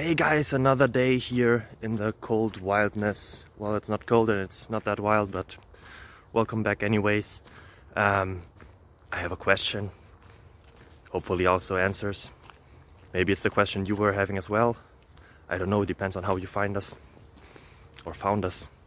Hey guys, another day here in the cold wildness. Well, it's not cold and it's not that wild, but welcome back anyways. I have a question, hopefully also answers. Maybe it's the question you were having as well. I don't know, it depends on how you find us or found us.